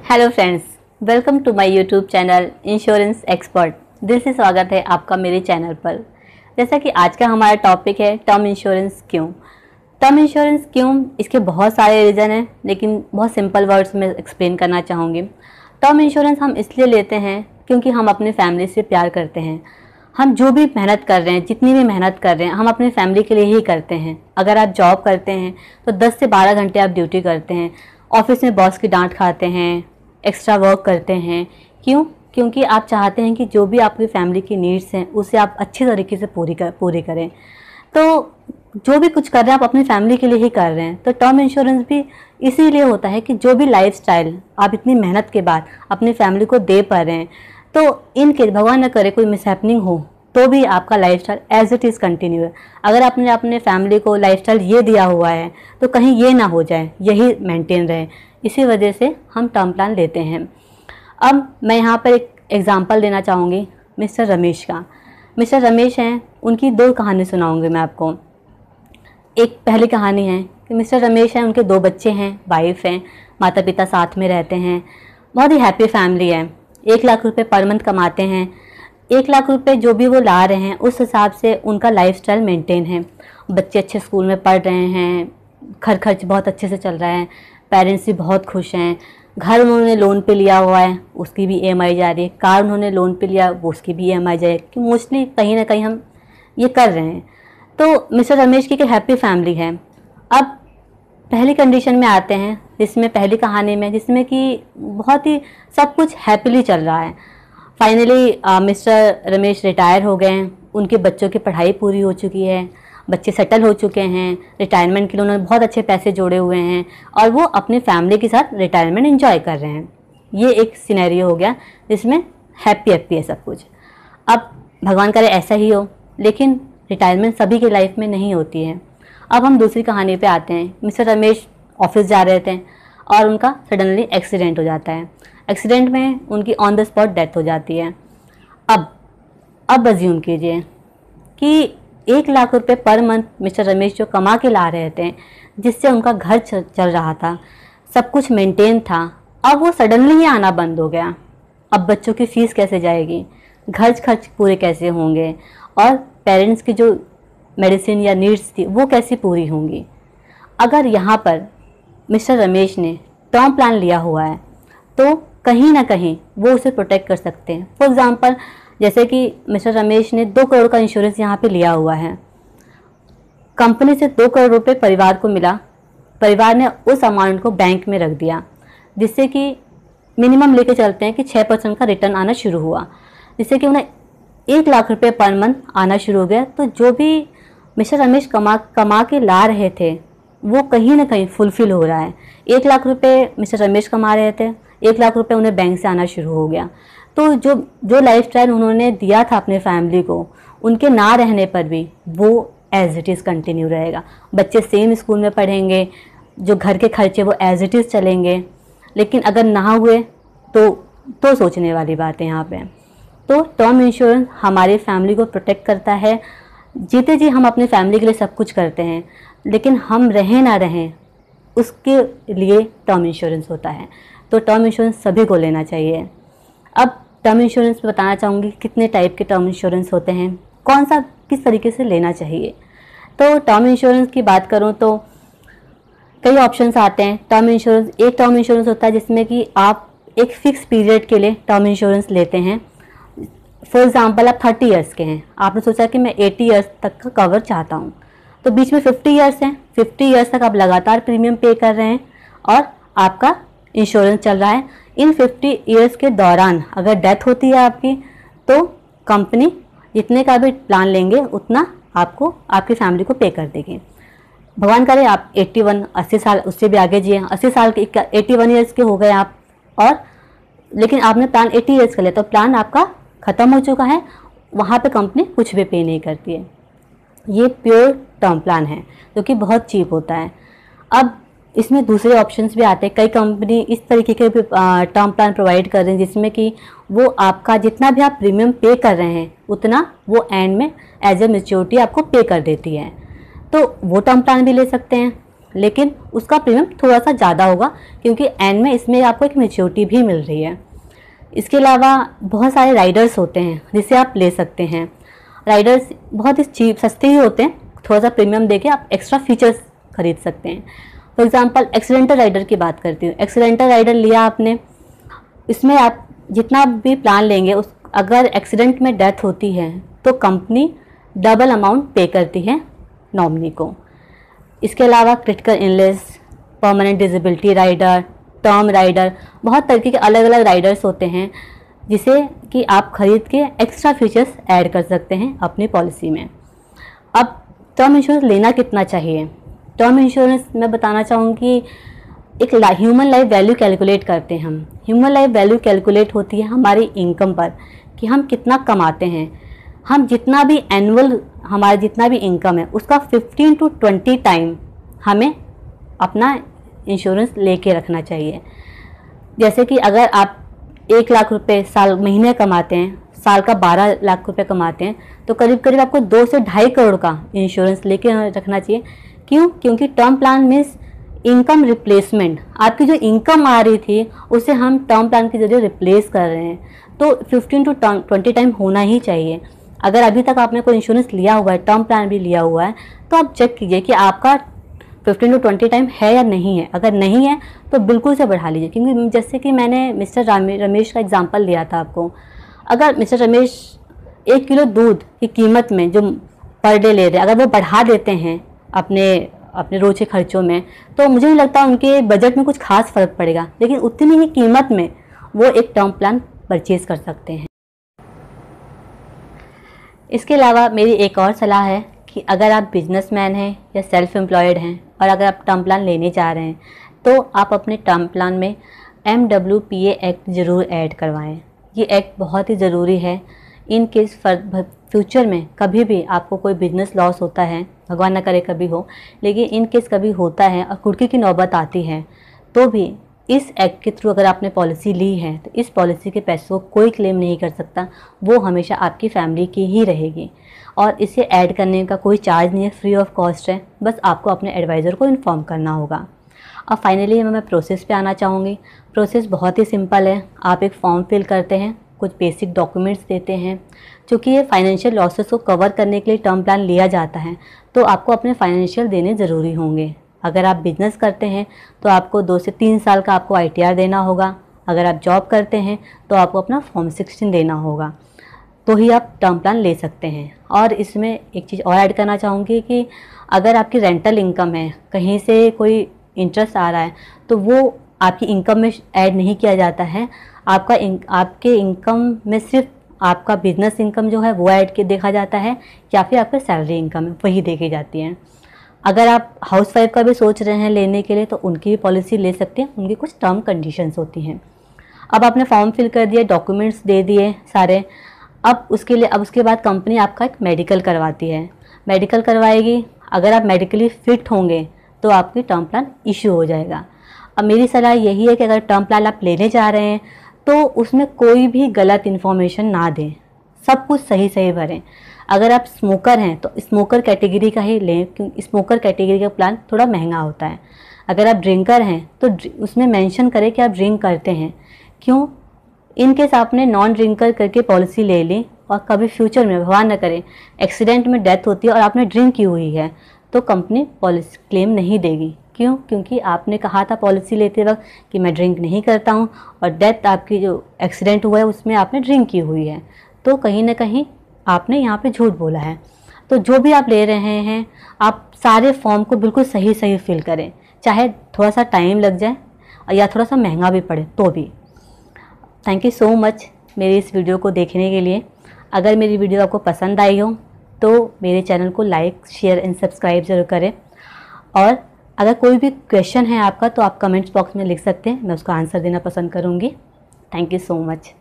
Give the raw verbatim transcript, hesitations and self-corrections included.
Hello friends, welcome to my YouTube channel insurance expert. दिल से स्वागत है आपका मेरे चैनल पर। जैसा कि आज का हमारा टॉपिक है टर्म इंश्योरेंस क्यों। टर्म इंश्योरेंस क्यों, इसके बहुत सारे रीज़न हैं, लेकिन बहुत सिंपल वर्ड्स में एक्सप्लेन करना चाहूँगी। टर्म इंश्योरेंस हम इसलिए लेते हैं क्योंकि हम अपनी फैमिली से प्यार करते हैं। हम जो भी मेहनत कर रहे हैं, जितनी भी मेहनत कर रहे हैं, हम अपनी फैमिली के लिए ही करते हैं। अगर आप जॉब करते हैं तो दस से बारह घंटे आप ड्यूटी करते हैं, ऑफिस में बॉस की डांट खाते हैं, एक्स्ट्रा वर्क करते हैं। क्यों? क्योंकि आप चाहते हैं कि जो भी आपकी फैमिली की नीड्स हैं उसे आप अच्छी तरीके से पूरी कर पूरी करें। तो जो भी कुछ कर रहे हैं आप अपनी फैमिली के लिए ही कर रहे हैं। तो टर्म इंश्योरेंस भी इसीलिए होता है कि जो भी लाइफस्टाइल आप इतनी मेहनत के बाद अपनी फैमिली को दे पा रहे हैं, तो इनके भगवान न करे कोई मिसहैपनिंग हो तो भी आपका lifestyle as it is continue है। अगर आपने अपने फैमिली को लाइफस्टाइल ये दिया हुआ है तो कहीं ये ना हो जाए, यही मेंटेन रहे। इसी वजह से हम टर्म प्लान लेते हैं। अब मैं यहाँ पर एक एग्जांपल देना चाहूँगी मिस्टर रमेश का। मिस्टर रमेश हैं, उनकी दो कहानी सुनाऊँगी मैं आपको। एक पहली कहानी है कि मिस्टर रमेश हैं, उनके दो बच्चे हैं, वाइफ हैं, माता पिता साथ में रहते हैं, बहुत ही हैप्पी फैमिली है। एक लाख रुपए पर मंथ कमाते हैं। एक लाख रुपए जो भी वो ला रहे हैं उस हिसाब से उनका लाइफस्टाइल मेंटेन है। बच्चे अच्छे स्कूल में पढ़ रहे हैं, घर खर्च बहुत अच्छे से चल रहा है, पेरेंट्स भी बहुत खुश हैं। घर उन्होंने लोन पे लिया हुआ है, उसकी भी ईएमआई जा रही है। कार उन्होंने लोन पे लिया, वो उसकी भी ईएमआई जा रही है। कि मोस्टली कहीं ना कहीं हम ये कर रहे हैं। तो मिस्टर रमेश की एक हैप्पी फैमिली है। अब पहली कंडीशन में आते हैं, जिसमें पहली कहानी में जिसमें कि बहुत ही सब कुछ हैप्पीली चल रहा है। फाइनली मिस्टर रमेश रिटायर हो गए हैं, उनके बच्चों की पढ़ाई पूरी हो चुकी है, बच्चे सेटल हो चुके हैं, रिटायरमेंट के लिए उन्होंने बहुत अच्छे पैसे जोड़े हुए हैं और वो अपनी फैमिली के साथ रिटायरमेंट एंजॉय कर रहे हैं। ये एक सिनेरियो हो गया जिसमें हैप्पी हैप्पी है सब कुछ। अब भगवान करे ऐसा ही हो, लेकिन रिटायरमेंट सभी की लाइफ में नहीं होती है। अब हम दूसरी कहानी पे आते हैं। मिस्टर रमेश ऑफिस जा रहे थे और उनका सडनली एक्सीडेंट हो जाता है। एक्सीडेंट में उनकी ऑन द स्पॉट डेथ हो जाती है। अब अब अज्यूम कीजिए कि एक लाख रुपए पर मंथ मिस्टर रमेश जो कमा के ला रहे थे, जिससे उनका घर चल रहा था, सब कुछ मेंटेन था, अब वो सडनली ही आना बंद हो गया। अब बच्चों की फीस कैसे जाएगी, घर खर्च पूरे कैसे होंगे और पेरेंट्स की जो मेडिसिन या नीड्स थी वो कैसी पूरी होंगी। अगर यहाँ पर मिस्टर रमेश ने टर्म प्लान लिया हुआ है तो कहीं ना कहीं वो उसे प्रोटेक्ट कर सकते हैं। फॉर एग्जांपल, जैसे कि मिस्टर रमेश ने दो करोड़ का इंश्योरेंस यहाँ पे लिया हुआ है, कंपनी से दो करोड़ रुपए परिवार को मिला, परिवार ने उस अमाउंट को बैंक में रख दिया, जिससे कि मिनिमम लेके चलते हैं कि छः परसेंट का रिटर्न आना शुरू हुआ, जिससे कि उन्हें एक लाख रुपए पर मंथ आना शुरू हो गया। तो जो भी मिस्टर रमेश कमा कमा के ला रहे थे वो कहीं ना कहीं फुलफिल हो रहा है। एक लाख रुपए मिस्टर रमेश कमा रहे थे, एक लाख रुपए उन्हें बैंक से आना शुरू हो गया। तो जो जो लाइफस्टाइल उन्होंने दिया था अपने फैमिली को, उनके ना रहने पर भी वो एज इट इज़ कंटिन्यू रहेगा। बच्चे सेम स्कूल में पढ़ेंगे, जो घर के खर्चे वो एज इट इज़ चलेंगे। लेकिन अगर ना हुए तो तो सोचने वाली बात है यहाँ पे। तो टर्म इंश्योरेंस हमारी फैमिली को प्रोटेक्ट करता है। जीते जी हम अपनी फैमिली के लिए सब कुछ करते हैं, लेकिन हम रहें ना रहें उसके लिए टर्म इंश्योरेंस होता है। तो टर्म इंश्योरेंस सभी को लेना चाहिए। अब टर्म इंश्योरेंस में बताना चाहूँगी कितने टाइप के टर्म इंश्योरेंस होते हैं, कौन सा किस तरीके से लेना चाहिए। तो टर्म इंश्योरेंस की बात करूँ तो कई ऑप्शंस आते हैं। टर्म इंश्योरेंस, एक टर्म इंश्योरेंस होता है जिसमें कि आप एक फ़िक्स पीरियड के लिए टर्म इंश्योरेंस लेते हैं। फॉर एग्ज़ाम्पल, आप थर्टी ईयर्स के हैं, आपने सोचा कि मैं एटी ईयर्स तक का कवर चाहता हूँ, तो बीच में फिफ्टी ईयर्स हैं, फिफ्टी ईयर्स तक आप लगातार प्रीमियम पे कर रहे हैं और आपका इंश्योरेंस चल रहा है। इन फिफ्टी ईयर्स के दौरान अगर डेथ होती है आपकी, तो कंपनी जितने का भी प्लान लेंगे उतना आपको आपकी फैमिली को पे कर देगी। भगवान करे आप इक्यासी, अस्सी साल उससे भी आगे जिए, अस्सी साल के इक्यासी ईयर्स के हो गए आप, और लेकिन आपने प्लान अस्सी ईयर्स का लिया तो प्लान आपका ख़त्म हो चुका है, वहाँ पे कंपनी कुछ भी पे नहीं करती है। ये प्योर टर्म प्लान है जो कि बहुत चीप होता है। अब इसमें दूसरे ऑप्शंस भी आते हैं। कई कंपनी इस तरीके के भी टर्म प्लान प्रोवाइड कर रहे हैं जिसमें कि वो आपका जितना भी आप प्रीमियम पे कर रहे हैं उतना वो एंड में एज ए मैच्योरिटी आपको पे कर देती है। तो वो टर्म प्लान भी ले सकते हैं। लेकिन उसका प्रीमियम थोड़ा सा ज़्यादा होगा क्योंकि एंड में इसमें आपको एक मैच्योरिटी भी मिल रही है। इसके अलावा बहुत सारे राइडर्स होते हैं जिसे आप ले सकते हैं। राइडर्स बहुत ही चीप सस्ते ही होते हैं, थोड़ा सा प्रीमियम देके आप एक्स्ट्रा फीचर्स खरीद सकते हैं। फॉर एग्जांपल एक्सीडेंटल राइडर की बात करती हूँ। एक्सीडेंटल राइडर लिया आपने, इसमें आप जितना भी प्लान लेंगे उस अगर एक्सीडेंट में डेथ होती है तो कंपनी डबल अमाउंट पे करती है नॉमिनी को। इसके अलावा critical illness, permanent disability rider, term rider, बहुत तरीके के अलग अलग राइडर्स होते हैं जिसे कि आप खरीद के एक्स्ट्रा फीचर्स ऐड कर सकते हैं अपनी पॉलिसी में। अब टर्म इंश्योरेंस लेना कितना चाहिए? टर्म इंश्योरेंस मैं बताना चाहूँगी, एक ह्यूमन लाइफ वैल्यू कैलकुलेट करते हैं हम। ह्यूमन लाइफ वैल्यू कैलकुलेट होती है हमारी इनकम पर कि हम कितना कमाते हैं। हम जितना भी एनुअल हमारा जितना भी इनकम है उसका फिफ्टीन टू ट्वेंटी टाइम हमें अपना इंश्योरेंस लेके रखना चाहिए। जैसे कि अगर आप एक लाख रुपए साल महीने कमाते हैं, साल का बारह लाख रुपए कमाते हैं, तो करीब करीब आपको दो से ढाई करोड़ का इंश्योरेंस लेके रखना चाहिए। क्यों? क्योंकि term plan means income replacement. आपकी जो इनकम आ रही थी उसे हम टर्म प्लान के जरिए रिप्लेस कर रहे हैं, तो फिफ्टीन टू ट्वेंटी टाइम होना ही चाहिए। अगर अभी तक आपने कोई इंश्योरेंस लिया हुआ है, टर्म प्लान भी लिया हुआ है, तो आप चेक कीजिए कि आपका फिफ्टीन टू ट्वेंटी टाइम है या नहीं है। अगर नहीं है तो बिल्कुल से बढ़ा लीजिए, क्योंकि जैसे कि मैंने मिस्टर रमेश का एग्जांपल लिया था आपको। अगर मिस्टर रमेश एक किलो दूध की कीमत में जो पर डे ले रहे हैं, अगर वो बढ़ा देते हैं अपने अपने रोज के खर्चों में, तो मुझे नहीं लगता उनके बजट में कुछ खास फ़र्क पड़ेगा, लेकिन उतनी ही कीमत में वो एक टर्म प्लान परचेज़ कर सकते हैं। इसके अलावा मेरी एक और सलाह है कि अगर आप बिजनेसमैन हैं या सेल्फ एम्प्लॉयड हैं और अगर आप टर्म प्लान लेने जा रहे हैं, तो आप अपने टर्म प्लान में M W P A act ज़रूर ऐड करवाएं। ये एक्ट बहुत ही ज़रूरी है। इन केस फ्यूचर में कभी भी आपको कोई बिजनेस लॉस होता है, भगवान न करे कभी हो, लेकिन इन केस कभी होता है और कुर्की की नौबत आती है, तो भी इस एक्ट के थ्रू अगर आपने पॉलिसी ली है तो इस पॉलिसी के पैसों को कोई क्लेम नहीं कर सकता, वो हमेशा आपकी फैमिली की ही रहेगी। और इसे ऐड करने का कोई चार्ज नहीं है, फ्री ऑफ कॉस्ट है, बस आपको अपने एडवाइज़र को इन्फॉर्म करना होगा। अब फाइनली मैं प्रोसेस पे आना चाहूँगी। प्रोसेस बहुत ही सिंपल है। आप एक फॉर्म फिल करते हैं, कुछ बेसिक डॉक्यूमेंट्स देते हैं। चूँकि ये फाइनेंशियल लॉसेस को कवर करने के लिए टर्म प्लान लिया जाता है, तो आपको अपने फाइनेंशियल देने ज़रूरी होंगे। अगर आप बिज़नेस करते हैं तो आपको दो से तीन साल का आपको आई टी आर देना होगा। अगर आप जॉब करते हैं तो आपको अपना फॉर्म सिक्सटीन देना होगा, तो ही आप टर्म प्लान ले सकते हैं। और इसमें एक चीज़ और ऐड करना चाहूँगी कि अगर आपकी रेंटल इनकम है, कहीं से कोई इंटरेस्ट आ रहा है, तो वो आपकी इनकम में ऐड नहीं किया जाता है। आपका इन, आपके इनकम में सिर्फ आपका बिजनेस इनकम जो है वो ऐड के देखा जाता है, या फिर आपका सैलरी इनकम है वही देखी जाती है। अगर आप हाउस वाइफ का भी सोच रहे हैं लेने के लिए, तो उनकी भी पॉलिसी ले सकते हैं। उनकी कुछ टर्म कंडीशंस होती हैं। अब आपने फॉर्म फिल कर दिए, डॉक्यूमेंट्स दे दिए सारे। अब उसके लिए अब उसके बाद कंपनी आपका एक मेडिकल करवाती है। मेडिकल करवाएगी। अगर आप मेडिकली फिट होंगे तो आपकी टर्म प्लान इशू हो जाएगा। अब मेरी सलाह यही है कि अगर टर्म प्लान आप लेने जा रहे हैं तो उसमें कोई भी गलत इन्फॉर्मेशन ना दें, सब कुछ सही सही भरें। अगर आप स्मोकर हैं तो स्मोकर कैटेगरी का ही लें, क्योंकि स्मोकर कैटेगरी का प्लान थोड़ा महंगा होता है। अगर आप ड्रिंकर हैं तो उसमें मेंशन करें कि आप ड्रिंक करते हैं। क्यों? इन केस आपने नॉन ड्रिंकर करके पॉलिसी ले ली और कभी फ्यूचर में भगवान न करे एक्सीडेंट में डेथ होती है और आपने ड्रिंक की हुई है, तो कंपनी पॉलिसी क्लेम नहीं देगी। क्यों? क्योंकि आपने कहा था पॉलिसी लेते वक्त कि मैं ड्रिंक नहीं करता हूँ, और डेथ आपकी जो एक्सीडेंट हुआ है उसमें आपने ड्रिंक की हुई है, तो कहीं ना कहीं आपने यहाँ पे झूठ बोला है। तो जो भी आप ले रहे हैं, आप सारे फॉर्म को बिल्कुल सही सही फिल करें, चाहे थोड़ा सा टाइम लग जाए या थोड़ा सा महंगा भी पड़े तो भी। थैंक यू सो मच मेरी इस वीडियो को देखने के लिए। अगर मेरी वीडियो आपको पसंद आई हो तो मेरे चैनल को लाइक, शेयर एंड सब्सक्राइब ज़रूर करें। और अगर कोई भी क्वेश्चन है आपका तो आप कमेंट्स बॉक्स में लिख सकते हैं, मैं उसका आंसर देना पसंद करूँगी। Thank you so much.